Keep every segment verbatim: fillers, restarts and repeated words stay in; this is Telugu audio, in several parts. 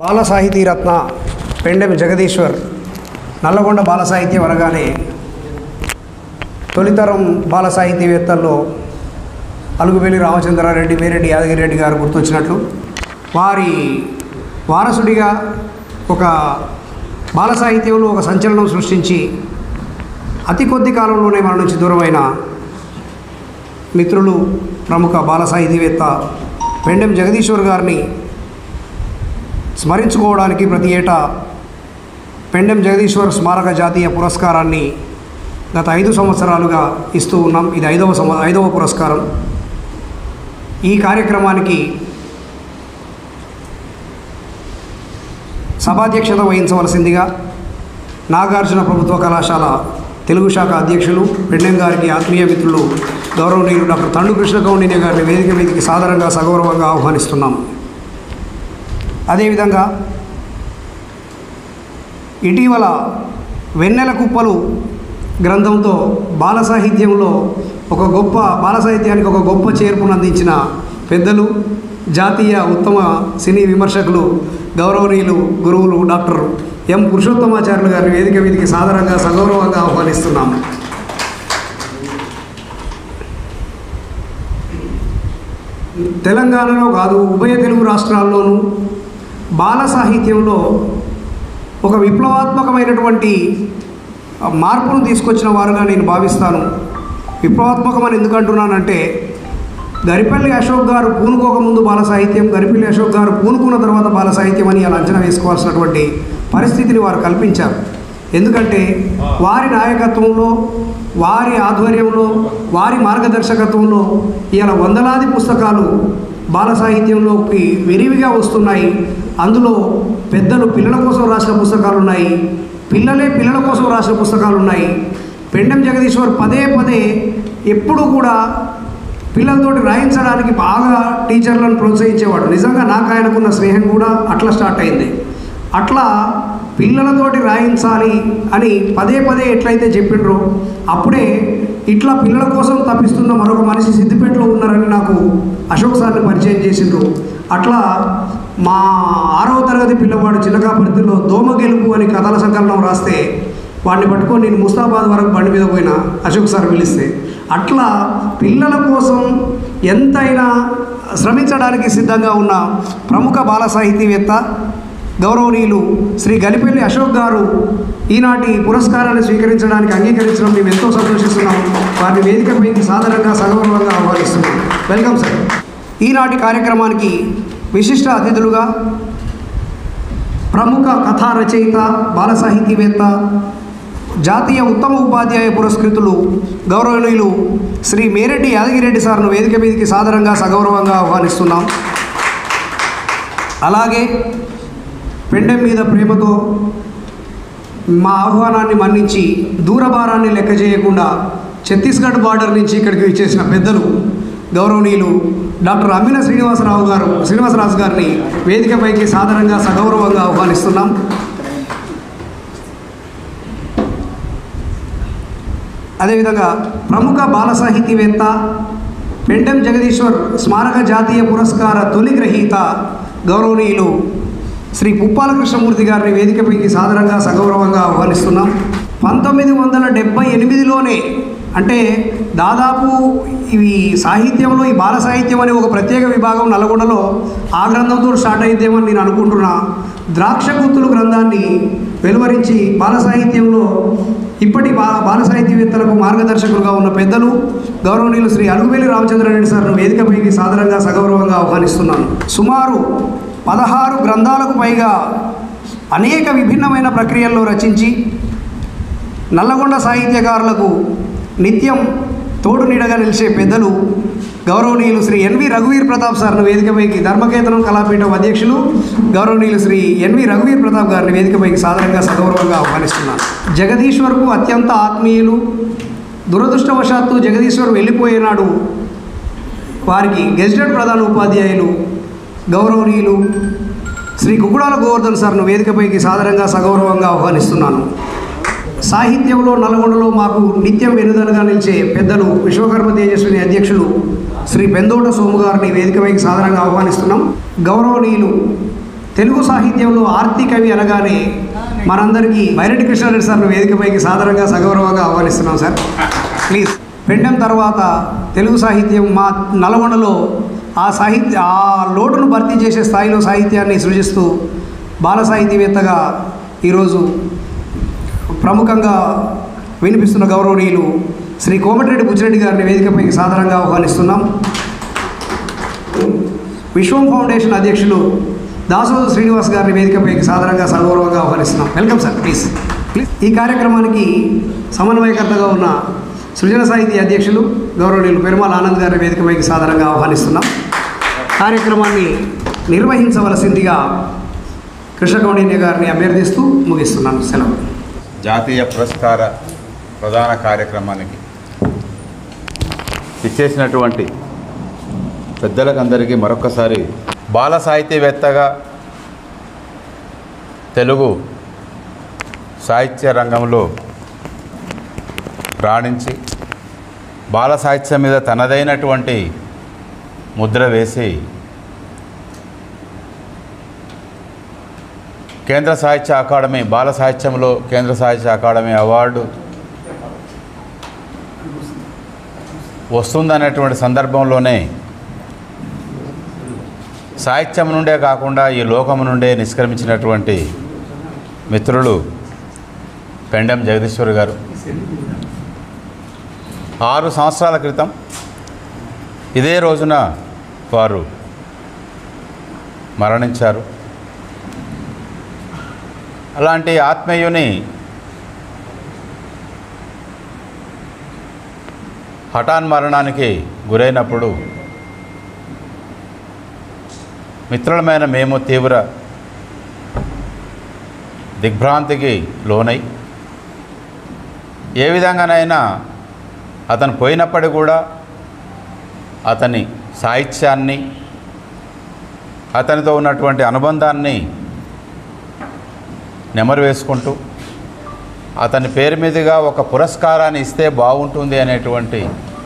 బాల సాహితీ రత్న పెండెం జగదీశ్వర్ నల్లగొండ బాల సాహిత్యం అనగానే తొలితరం బాల సాహితీవేత్తల్లో అలుగుబెల్లి రామచంద్రారెడ్డి, వేరెడ్డి యాదగిరెడ్డి గారు గుర్తొచ్చినట్లు వారి వారసుడిగా ఒక బాల సాహిత్యంలో ఒక సంచలనం సృష్టించి అతి కొద్ది కాలంలోనే మన నుంచి దూరమైన మిత్రులు ప్రముఖ బాల సాహితీవేత్త పెండెం జగదీశ్వర్ గారిని స్మరించుకోవడానికి ప్రతి ఏటా పెండెం జగదీశ్వర్ స్మారక జాతీయ పురస్కారాన్ని గత ఐదు సంవత్సరాలుగా ఇస్తూ ఉన్నాం. ఇది ఐదవ సంవ ఐదవ పురస్కారం. ఈ కార్యక్రమానికి సభాధ్యక్షత వహించవలసిందిగా నాగార్జున ప్రభుత్వ కళాశాల తెలుగు శాఖ అధ్యక్షులు పెండెం గారికి ఆత్మీయ మిత్రులు గౌరవనీయులు డాక్టర్ తండు కృష్ణ కౌండిన్య గారిని వేదిక మీదకి సాదరంగా సగౌరవంగా ఆహ్వానిస్తున్నాం. అదేవిధంగా ఇటీవల వెన్నెల కుప్పలు గ్రంథంతో బాల సాహిత్యంలో ఒక గొప్ప బాల సాహిత్యానికి ఒక గొప్ప చేర్పును అందించిన పెద్దలు, జాతీయ ఉత్తమ సినీ విమర్శకులు గౌరవనీయులు గురువులు డాక్టర్ ఎం పురుషోత్తమాచార్యులు గారిని వేదిక మీదకి సాదరంగా సగౌరవంగా ఆహ్వానిస్తున్నాం. తెలంగాణలో కాదు, ఉభయ తెలుగు రాష్ట్రాల్లోనూ బాల సాహిత్యంలో ఒక విప్లవాత్మకమైనటువంటి మార్పును తీసుకొచ్చిన వారుగా నేను భావిస్తాను. విప్లవాత్మకమని ఎందుకంటున్నానంటే గరిపల్లి అశోక్ గారు పూనుకోకముందు బాల సాహిత్యం, గరిపల్లి అశోక్ గారు పూనుకున్న తర్వాత బాల సాహిత్యం అని అలా అంచనా వేసుకోవాల్సినటువంటి పరిస్థితిని వారు కల్పించారు. ఎందుకంటే వారి నాయకత్వంలో, వారి ఆధ్వర్యంలో, వారి మార్గదర్శకత్వంలో ఇవాళ వందలాది పుస్తకాలు బాల సాహిత్యంలోకి విరివిగా వస్తున్నాయి. అందులో పెద్దలు పిల్లల కోసం రాసిన పుస్తకాలు ఉన్నాయి, పిల్లలే పిల్లల కోసం రాసిన పుస్తకాలు ఉన్నాయి. పెండెం జగదీశ్వర్ పదే పదే ఎప్పుడు కూడా పిల్లలతోటి రాయించడానికి బాగా టీచర్లను ప్రోత్సహించేవాడు. నిజంగా నాకు ఆయనకున్న స్నేహం కూడా అట్లా స్టార్ట్ అయింది. అట్లా పిల్లలతోటి రాయించాలి అని పదే పదే ఎట్లయితే చెప్పిండ్రో అప్పుడే ఇట్లా పిల్లల కోసం తప్పిస్తున్న మరొక మనిషి సిద్దిపేటలో ఉన్నారని నాకు అశోక్ సార్ని పరిచయం చేసిండ్రు. అట్లా మా ఆరవ తరగతి పిల్లవాడు చిలకాపర్తిలో దోమ గెలుపు అని కథల సంకలనం రాస్తే వాడిని పట్టుకొని నేను ముస్తాబాద్ వరకు బండి మీద పోయిన అశోక్ సార్ పిలిస్తే. అట్లా పిల్లల కోసం ఎంతైనా శ్రమించడానికి సిద్ధంగా ఉన్న ప్రముఖ బాల సాహితీవేత్త గౌరవనీయులు శ్రీ గలిపల్లి అశోక్ గారు ఈనాటి పురస్కారాన్ని స్వీకరించడానికి అంగీకరించడం మేము ఎంతో సంతోషిస్తున్నాం. వారిని వేదికపైకి సాధారణంగా సగౌరవంగా ఆహ్వానిస్తున్నాం. Welcome sir. ఈనాటి కార్యక్రమానికి విశిష్ట అతిథులుగా ప్రముఖ కథా రచయిత, బాల సాహితీవేత్త, జాతీయ ఉత్తమ ఉపాధ్యాయ పురస్కృతులు గౌరవనీయులు శ్రీ మేరెడ్డి యాదగిరెడ్డి సార్ను వేదిక మీదకి సాధారణంగా సగౌరవంగా ఆహ్వానిస్తున్నాం. అలాగే పెండెం మీద ప్రేమతో మా ఆహ్వానాన్ని మన్నించి దూరభారాన్ని లెక్క చేయకుండా ఛత్తీస్గఢ్ బార్డర్ నుంచి ఇక్కడికి విచ్చేసిన పెద్దలు గౌరవనీయులు డాక్టర్ అమ్మిన శ్రీనివాసరావు గారు శ్రీనివాసరాజు గారిని వేదికపైకి సాధారణంగా సగౌరవంగా ఆహ్వానిస్తున్నాం. అదేవిధంగా ప్రముఖ బాల సాహితీవేత్త, పెండెం జగదీశ్వర్ స్మారక జాతీయ పురస్కార తొలి గ్రహీత గౌరవనీయులు శ్రీ పుప్పాల కృష్ణమూర్తి గారిని వేదికపైకి సాధారణంగా సగౌరవంగా ఆహ్వానిస్తున్నాం. పంతొమ్మిది వందల డెబ్బై ఎనిమిదిలోనే అంటే దాదాపు ఇవి సాహిత్యంలో ఈ బాల సాహిత్యం అనే ఒక ప్రత్యేక విభాగం నల్గొండలో ఆ గ్రంథంతో స్టార్ట్ అయిద్దేమని నేను అనుకుంటున్నా. ద్రాక్ష గుత్తులు గ్రంథాన్ని వెలువరించి బాల సాహిత్యంలో ఇప్పటి బా బాల సాహితీవేత్తలకు మార్గదర్శకులుగా ఉన్న పెద్దలు గౌరవనీయులు శ్రీ అలుగుబెల్లి రామచంద్రారెడ్డి సార్ను వేదికపైకి సాధారణంగా సగౌరవంగా ఆహ్వానిస్తున్నాను. సుమారు పదహారు గ్రంథాలకు పైగా అనేక విభిన్నమైన ప్రక్రియల్లో రచించి నల్లగొండ సాహిత్యకారులకు నిత్యం తోడు నీడగా నిలిచే పెద్దలు గౌరవనీయులు శ్రీ ఎన్వి రఘువీర్ ప్రతాప్ సార్ను వేదికపైకి, ధర్మకేతనం కళాపీఠం అధ్యక్షులు గౌరవనీయులు శ్రీ ఎన్వి రఘువీర్ ప్రతాప్ గారిని వేదికపైకి సాధారణంగా సగౌరవంగా ఆహ్వానిస్తున్నాను. జగదీశ్వర్కు అత్యంత ఆత్మీయులు. దురదృష్టవశాత్తు జగదీశ్వర్ వెళ్ళిపోయేనాడు వారికి గెజిటెడ్ ప్రధాన ఉపాధ్యాయులు గౌరవనీయులు శ్రీ కుకుడాల గోవర్ధన్ సార్ను వేదికపైకి సాధారణంగా సగౌరవంగా ఆహ్వానిస్తున్నాను. సాహిత్యంలో నల్గొండలో మాకు నిత్యం వెనుదనగా నిలిచే పెద్దలు విశ్వకర్మ తేజస్విని అధ్యక్షులు శ్రీ పెందోట సోము గారిని వేదికపైకి సాధారణంగా ఆహ్వానిస్తున్నాం. గౌరవనీయులు తెలుగు సాహిత్యంలో ఆర్తి కవి అనగానే మనందరికీ బైరెడ్డి కృష్ణారెడ్డి సార్ను వేదికపైకి సాధారణంగా సగౌరవంగా ఆహ్వానిస్తున్నాం సార్. ప్లీజ్. పెండెం తర్వాత తెలుగు సాహిత్యం మా నల్గొండలో ఆ సాహిత్య ఆ లోటును భర్తీ చేసే స్థాయిలో సాహిత్యాన్ని సృజిస్తూ బాల సాహితీవేత్తగా ఈరోజు ప్రముఖంగా వినిపిస్తున్న గౌరవనీయులు శ్రీ కోమటిరెడ్డి బుచ్చిరెడ్డి గారిని వేదికపైకి సాధారణంగా ఆహ్వానిస్తున్నాం. విశ్వం ఫౌండేషన్ అధ్యక్షులు దాసోజు శ్రీనివాస్ గారిని వేదికపైకి సాధారణంగా సగౌరవంగా ఆహ్వానిస్తున్నాం. Welcome sir. Please please. ఈ కార్యక్రమానికి సమన్వయకర్తగా ఉన్న సృజన సాహితీ అధ్యక్షులు గౌరవనీయులు పెరుమాళ ఆనంద్ గారిని వేదికపైకి సాధారణంగా ఆహ్వానిస్తున్నాం. కార్యక్రమాన్ని నిర్వహించవలసిందిగా కృష్ణకౌండిన్య గారిని అభ్యర్థిస్తూ ముగిస్తున్నాను. సెలవు. జాతీయ పురస్కార ప్రధాన కార్యక్రమానికి ఇచ్చేసినటువంటి పెద్దలకందరికీ మరొకసారి బాల సాహితీవేత్తగా తెలుగు సాహిత్య రంగంలో రాణించి బాల సాహిత్యం మీద తనదైనటువంటి ముద్ర వేసి కేంద్ర సాహిత్య అకాడమీ బాల సాహిత్యంలో కేంద్ర సాహిత్య అకాడమీ అవార్డు వస్తుందనేటువంటి సందర్భంలోనే సాహిత్యం నుండే కాకుండా ఈ లోకం నుండే నిష్క్రమించినటువంటి మిత్రులు పెండెం జగదీశ్వర్ గారు ఆరు సంవత్సరాల క్రితం ఇదే రోజున వారు మరణించారు. అలాంటి ఆత్మీయుని హఠాన్ మరణానికి గురైనప్పుడు మిత్రులమైన మేము తీవ్ర దిగ్భ్రాంతికి లోనై ఏ విధంగానైనా అతను పోయినప్పటికీ కూడా అతని సాహిత్యాన్ని అతనితో ఉన్నటువంటి అనుబంధాన్ని నెమరు వేసుకుంటూ అతని పేరు మీదుగా ఒక పురస్కారాన్ని ఇస్తే బాగుంటుంది అనేటువంటి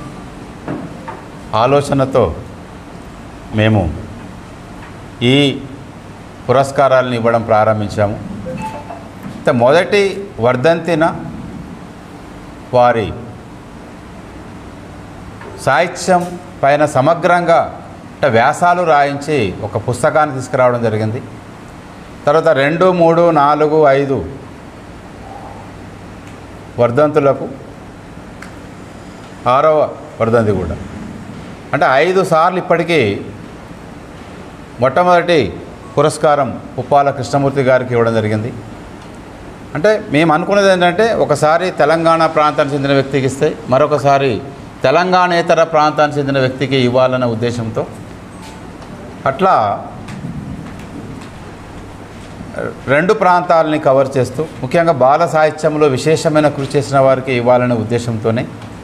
ఆలోచనతో మేము ఈ పురస్కారాలను ఇవ్వడం ప్రారంభించాము. అయితే మొదటి వర్ధంతిన వారి సాహిత్యం పైన సమగ్రంగా అంటే వ్యాసాలు రాయించి ఒక పుస్తకాన్ని తీసుకురావడం జరిగింది. తర్వాత రెండు మూడు నాలుగు ఐదు వర్ధంతులకు ఆరవ వర్ధంతి కూడా అంటే ఐదు సార్లు ఇప్పటికీ మొట్టమొదటి పురస్కారం ఉప్పాల కృష్ణమూర్తి గారికి ఇవ్వడం జరిగింది. అంటే మేము అనుకున్నది ఏంటంటే ఒకసారి తెలంగాణ ప్రాంతానికి చెందిన వ్యక్తికి ఇస్తే మరొకసారి తెలంగాణేతర ప్రాంతానికి చెందిన వ్యక్తికి ఇవ్వాలనే ఉద్దేశంతో అట్లా రెండు ప్రాంతాలని కవర్ చేస్తూ ముఖ్యంగా బాల సాహిత్యంలో విశేషమైన కృషి చేసిన వారికి ఇవ్వాలనే ఉద్దేశంతోనే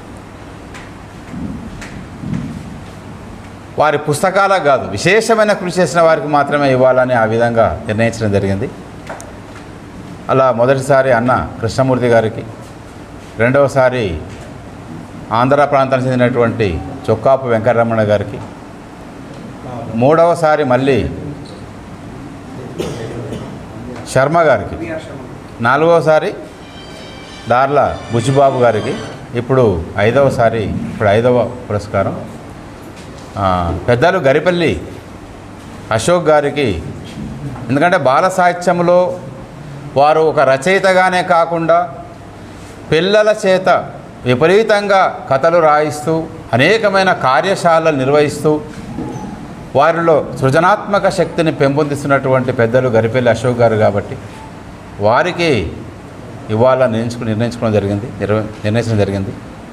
వారి పుస్తకాలకు కాదు విశేషమైన కృషి చేసిన వారికి మాత్రమే ఇవ్వాలని ఆ విధంగా నిర్ణయించడం జరిగింది. అలా మొదటిసారి అన్న కృష్ణమూర్తి గారికి, రెండవసారి ఆంధ్ర ప్రాంతానికి చెందినటువంటి చొక్కాపు వెంకటరమణ గారికి, మూడవసారి మళ్ళీ శర్మ గారికి, నాలుగవసారి దార్ల బుచ్చిబాబు గారికి, ఇప్పుడు ఐదవసారి ఇప్పుడు ఐదవ పురస్కారం పెద్దలు గరిపల్లి అశోక్ గారికి. ఎందుకంటే బాల సాహిత్యంలో వారు ఒక రచయితగానే కాకుండా పిల్లల చేత విపరీతంగా కథలు రాయిస్తూ అనేకమైన కార్యశాలలు నిర్వహిస్తూ వారిలో సృజనాత్మక శక్తిని పెంపొందిస్తున్నటువంటి పెద్దలు గరిపల్లి అశోక్ గారు కాబట్టి వారికి ఇవాళ నిర్ణయించుకు నిర్ణయించుకోవడం జరిగింది నిర్వ నిర్ణయించడం జరిగింది.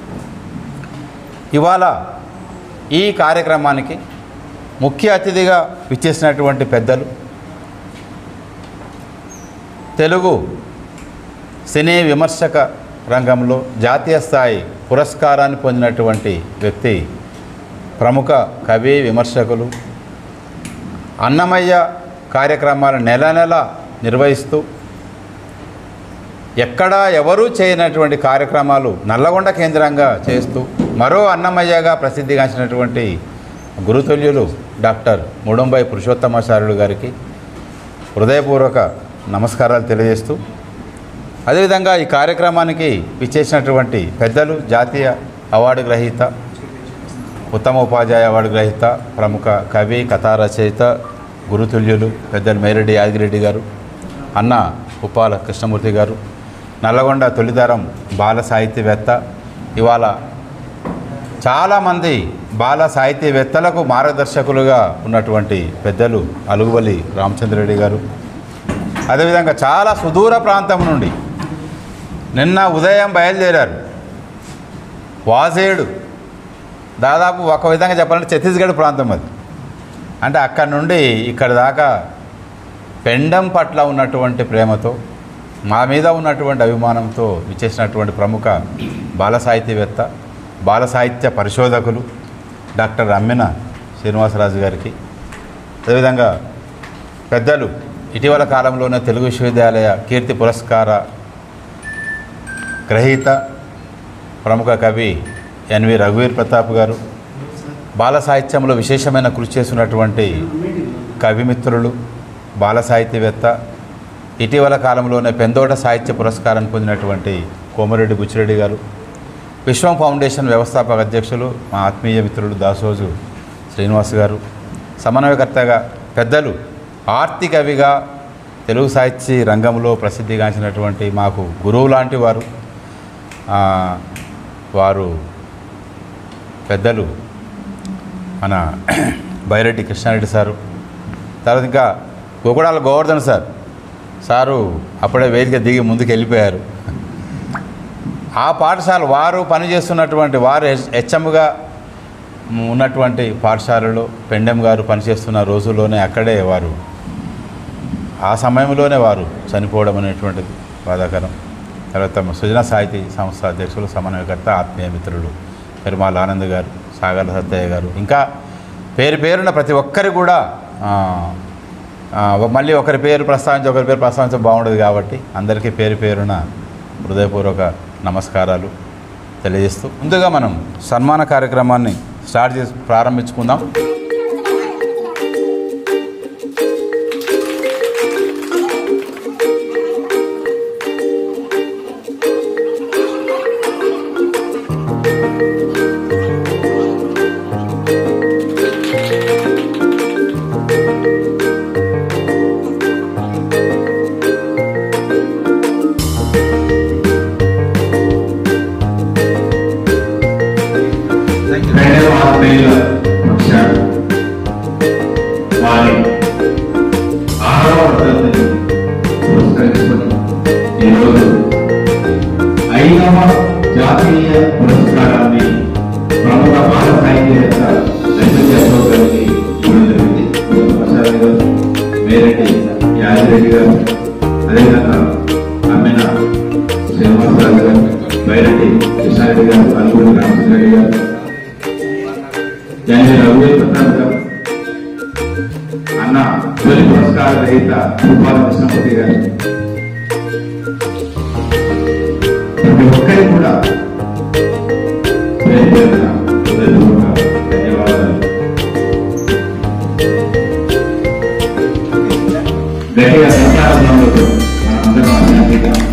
ఇవాళ ఈ కార్యక్రమానికి ముఖ్య అతిథిగా విచ్చేసినటువంటి పెద్దలు తెలుగు సినీ విమర్శక రంగంలో జాతీయ స్థాయి పురస్కారాన్ని పొందినటువంటి వ్యక్తి, ప్రముఖ కవి విమర్శకులు, అన్నమయ్య కార్యక్రమాలు నెల నెల నిర్వహిస్తూ ఎక్కడా ఎవరూ చేయనటువంటి కార్యక్రమాలు నల్లగొండ కేంద్రంగా చేస్తూ మరో అన్నమయ్యగా ప్రసిద్ధిగాంచినటువంటి గురుతుల్యులు డాక్టర్ ముడుంబై పురుషోత్తమాచార్యులు గారికి, హృదయపూర్వక నమస్కారాలు తెలియజేస్తూ, అదేవిధంగా ఈ కార్యక్రమానికి విచ్చేసినటువంటి పెద్దలు, జాతీయ అవార్డు గ్రహీత, ఉత్తమ ఉపాధ్యాయ అవార్డు గ్రహీత, ప్రముఖ కవి, కథా రచయిత, గురుతుల్యులు పెద్దలు మేరెడ్డి యాదగిరెడ్డి గారు, అన్న ఉప్పాల కృష్ణమూర్తి గారు, నల్లగొండ తొలితరం బాల సాహితీవేత్త, ఇవాళ చాలామంది బాల సాహితీవేత్తలకు మార్గదర్శకులుగా ఉన్నటువంటి పెద్దలు అలుగువల్లి రామచంద్రరెడ్డి గారు, అదేవిధంగా చాలా సుదూర ప్రాంతం నుండి నిన్న ఉదయం బయలుదేరారు. వాజేడు దాదాపు ఒక విధంగా చెప్పాలంటే ఛత్తీస్గఢ్ ప్రాంతం అది. అంటే అక్కడి నుండి ఇక్కడి దాకా పెండం పట్ల ఉన్నటువంటి ప్రేమతో, మా మీద ఉన్నటువంటి అభిమానంతో విచ్చేసినటువంటి ప్రముఖ బాల సాహితీవేత్త, బాల సాహిత్య పరిశోధకులు డాక్టర్ అమ్మిన శ్రీనివాసరాజు గారికి, అదేవిధంగా పెద్దలు ఇటీవల కాలంలోనే తెలుగు విశ్వవిద్యాలయ కీర్తి పురస్కార గ్రహీత, ప్రముఖ కవి ఎన్వి రఘువీర్ ప్రతాప్ గారు, బాల సాహిత్యంలో విశేషమైన కృషి చేస్తున్నటువంటి కవిమిత్రులు, బాల సాహితీవేత్త, ఇటీవల కాలంలోనే పెందోట సాహిత్య పురస్కారాన్ని పొందినటువంటి కోమరెడ్డి బుచ్చిరెడ్డి గారు, విశ్వం ఫౌండేషన్ వ్యవస్థాపక అధ్యక్షులు మా ఆత్మీయ మిత్రులు దాసోజు శ్రీనివాస్ గారు, సమన్వయకర్తగా పెద్దలు, ఆర్తి కవిగా తెలుగు సాహిత్య రంగంలో ప్రసిద్ధిగాంచినటువంటి మాకు గురువు లాంటి వారు వారు పెద్దలు మన బైరెడ్డి కృష్ణారెడ్డి సారు, తర్వాత ఇంకా గోకుడాల గోవర్ధన్ సార్ సారు అప్పుడే వేదిక దిగి ముందుకు వెళ్ళిపోయారు. ఆ పాఠశాల వారు పనిచేస్తున్నటువంటి వారు హెచ్ఎంగా ఉన్నటువంటి పాఠశాలలో పెండెం గారు పనిచేస్తున్న రోజుల్లోనే అక్కడే వారు ఆ సమయంలోనే వారు చనిపోవడం అనేటువంటిది బాధాకరం. తర్వాత సుజన సాహితీ సంస్థ అధ్యక్షులు, సమన్వయకర్త, ఆత్మీయ మిత్రులు పెరుమాల్ ఆనంద్ గారు, సాగర్ సత్తయ్య గారు, ఇంకా పేరు పేరున ప్రతి ఒక్కరి కూడా మళ్ళీ ఒకరి పేరు ప్రస్తావించి ఒకరి పేరు ప్రస్తావించ బాగుండదు కాబట్టి అందరికీ పేరు పేరున హృదయపూర్వక నమస్కారాలు తెలియజేస్తూ, ముందుగా మనం సన్మాన కార్యక్రమాన్ని స్టార్ట్ చేసి ప్రారంభించుకుందాం. వారి ఆరవ వర్ధంతిని పురస్కరించుకొని ఈరోజు ఐదవ జాతీయ పురస్కారాన్ని ప్రముఖ బాల సాహిత్యవేత్త దశరథి అశోక్ గారికి ఇవ్వడం జరిగింది. ప్రసాద్ గారు, మేరెడ్డి యాదగిరెడ్డి గారు, అదేవిధంగా అమ్మిన శ్రీనివాసరాజు గారు, బైరెడ్డి కృష్ణారెడ్డి గారు, అలుగుడి రామచంద్రరెడ్డి గారు, ఎన్వి రఘువీర్ ప్రతాప్ గారు, అన్న తొలి పురస్కార రహిత ఉప్పాల కృష్ణమూర్తి గారు, ప్రతి ఒక్కరికి కూడా పేరు పేరున హృదయపూర్వక ధన్యవాదాలు. గట్టిగా సంతానంలో మనం అందరం అశాంతిగా